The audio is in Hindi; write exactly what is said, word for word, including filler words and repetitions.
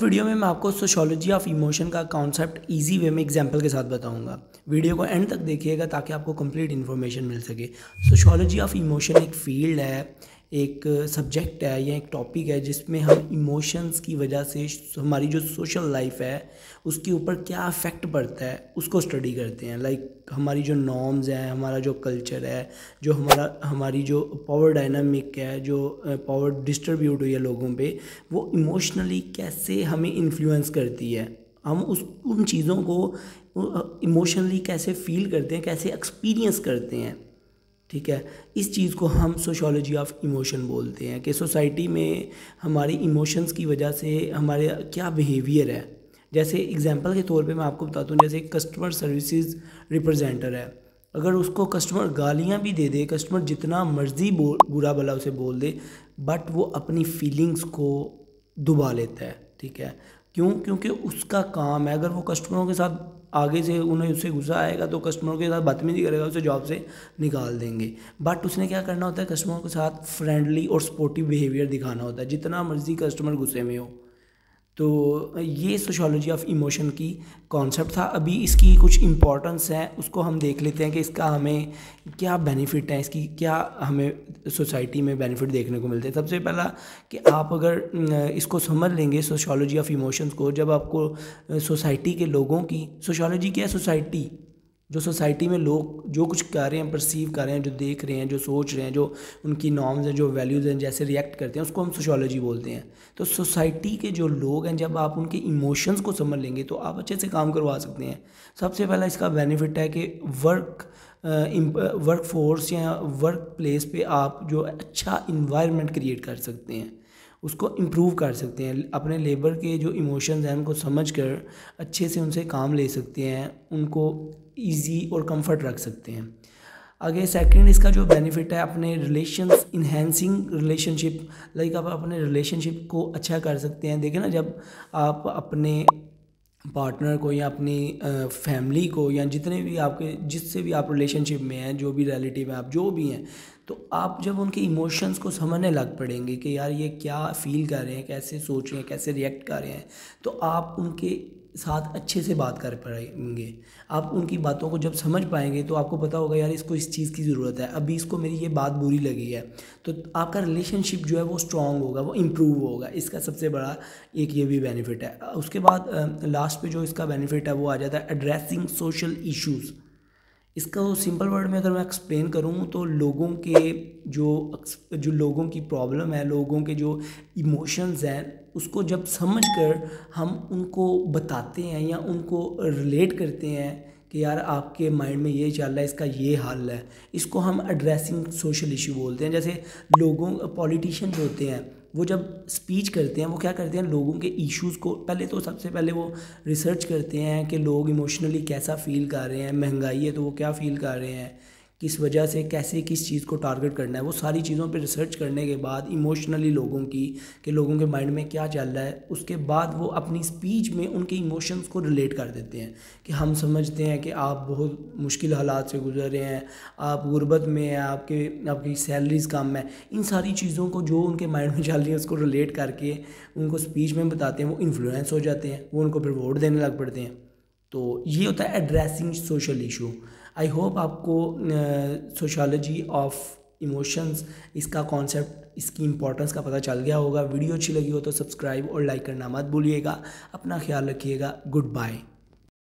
वीडियो में मैं आपको सोशियोलॉजी ऑफ इमोशन का कॉन्सेप्ट इजी वे में एग्जांपल के साथ बताऊंगा। वीडियो को एंड तक देखिएगा ताकि आपको कंप्लीट इन्फॉर्मेशन मिल सके। सोशियोलॉजी ऑफ इमोशन एक फील्ड है, एक सब्जेक्ट है या एक टॉपिक है जिसमें हम इमोशंस की वजह से हमारी जो सोशल लाइफ है उसके ऊपर क्या इफ़ेक्ट पड़ता है उसको स्टडी करते हैं। लाइक हमारी जो नॉर्म्स हैं, हमारा जो कल्चर है, जो हमारा हमारी जो पावर डायनामिक है, जो पावर डिस्ट्रीब्यूट हुई है लोगों पे, वो इमोशनली कैसे हमें इन्फ्लुएंस करती है। हम उस उन चीज़ों को इमोशनली कैसे फील करते हैं, कैसे एक्सपीरियंस करते हैं। ठीक है, इस चीज़ को हम सोशियोलॉजी ऑफ इमोशन बोलते हैं कि सोसाइटी में हमारी इमोशंस की वजह से हमारे क्या बिहेवियर है। जैसे एग्जांपल के तौर पे मैं आपको बताता हूँ, जैसे कस्टमर सर्विसेज रिप्रेजेंटर है, अगर उसको कस्टमर गालियाँ भी दे दे, कस्टमर जितना मर्जी बुरा भला उसे बोल दे, बट वो अपनी फीलिंग्स को दबा लेता है। ठीक है, क्यों? क्योंकि उसका काम है, अगर वो कस्टमरों के साथ आगे से उन्हें उससे गुस्सा आएगा तो कस्टमरों के साथ बदतमीजी करेगा, उसे जॉब से निकाल देंगे। बट उसने क्या करना होता है, कस्टमरों के साथ फ्रेंडली और सपोर्टिव बिहेवियर दिखाना होता है, जितना मर्जी कस्टमर गुस्से में हो। तो ये सोशियोलॉजी ऑफ इमोशन की कॉन्सेप्ट था। अभी इसकी कुछ इम्पोर्टेंस है, उसको हम देख लेते हैं कि इसका हमें क्या बेनिफिट है, इसकी क्या हमें सोसाइटी में बेनिफिट देखने को मिलते हैं। सबसे पहला कि आप अगर इसको समझ लेंगे सोशियोलॉजी ऑफ इमोशंस को, जब आपको सोसाइटी के लोगों की, सोशियोलॉजी क्या है, सोसाइटी, जो सोसाइटी में लोग जो कुछ कर रहे हैं, परसीव कर रहे हैं, जो देख रहे हैं, जो सोच रहे हैं, जो उनकी नॉर्म्स हैं, जो वैल्यूज़ हैं, जैसे रिएक्ट करते हैं, उसको हम सोशियोलॉजी बोलते हैं। तो सोसाइटी के जो लोग हैं, जब आप उनके इमोशंस को समझ लेंगे तो आप अच्छे से काम करवा सकते हैं। सबसे पहला इसका बेनिफिट है कि वर्क वर्क फोर्स या वर्क प्लेस पे आप जो अच्छा इन्वायरमेंट क्रिएट कर सकते हैं, उसको इम्प्रूव कर सकते हैं। अपने लेबर के जो इमोशंस हैं उनको समझकर अच्छे से उनसे काम ले सकते हैं, उनको इजी और कंफर्ट रख सकते हैं। आगे सेकंड इसका जो बेनिफिट है, अपने रिलेशंस, इन्हेंसिंग रिलेशनशिप, लाइक आप अपने रिलेशनशिप को अच्छा कर सकते हैं। देखिए ना, जब आप अपने पार्टनर को या अपनी फैमिली को या जितने भी आपके जिससे भी आप रिलेशनशिप में हैं, जो भी रिलेटिव हैं, आप जो भी हैं, तो आप जब उनके इमोशंस को समझने लग पड़ेंगे कि यार ये क्या फ़ील कर रहे हैं, कैसे सोच रहे हैं, कैसे रिएक्ट कर रहे हैं, तो आप उनके साथ अच्छे से बात कर पाएंगे। आप उनकी बातों को जब समझ पाएंगे तो आपको पता होगा यार इसको इस चीज़ की ज़रूरत है, अभी इसको मेरी ये बात बुरी लगी है, तो आपका रिलेशनशिप जो है वो स्ट्रॉन्ग होगा, वो इम्प्रूव होगा। इसका सबसे बड़ा एक ये भी बेनिफिट है। उसके बाद लास्ट पे जो इसका बेनिफिट है वो आ जाता है एड्रेसिंग सोशल इश्यूज़। इसका सिंपल वर्ड में अगर मैं एक्सप्लेन करूँ तो लोगों के जो जो लोगों की प्रॉब्लम है, लोगों के जो इमोशंस हैं, उसको जब समझ कर हम उनको बताते हैं या उनको रिलेट करते हैं कि यार आपके माइंड में ये चल रहा है, इसका ये हल है, इसको हम एड्रेसिंग सोशल इशू बोलते हैं। जैसे लोगों पॉलिटिशियन जो होते हैं वो जब स्पीच करते हैं वो क्या करते हैं, लोगों के इश्यूज़ को पहले तो सबसे पहले वो रिसर्च करते हैं कि लोग इमोशनली कैसा फ़ील कर रहे हैं। महंगाई है तो वो क्या फ़ील कर रहे हैं, किस वजह से, कैसे किस चीज़ को टारगेट करना है, वो सारी चीज़ों पे रिसर्च करने के बाद इमोशनली लोगों की कि लोगों के माइंड में क्या चल रहा है, उसके बाद वो अपनी स्पीच में उनके इमोशंस को रिलेट कर देते हैं कि हम समझते हैं कि आप बहुत मुश्किल हालात से गुजर रहे हैं, आप गुर्बत में हैं, आपके आपकी सैलरीज कम है। इन सारी चीज़ों को जो उनके माइंड में चल रही है उसको रिलेट करके उनको स्पीच में बताते हैं, वो इन्फ्लुएंस हो जाते हैं, वो उनको फिर वोट देने लग पड़ते हैं। तो ये होता है addressing social issue. I hope आपको सोशियोलॉजी ऑफ इमोशंस, इसका कॉन्सेप्ट, इसकी इंपॉर्टेंस का पता चल गया होगा। वीडियो अच्छी लगी हो तो सब्सक्राइब और लाइक करना मत भूलिएगा। अपना ख्याल रखिएगा। Good bye.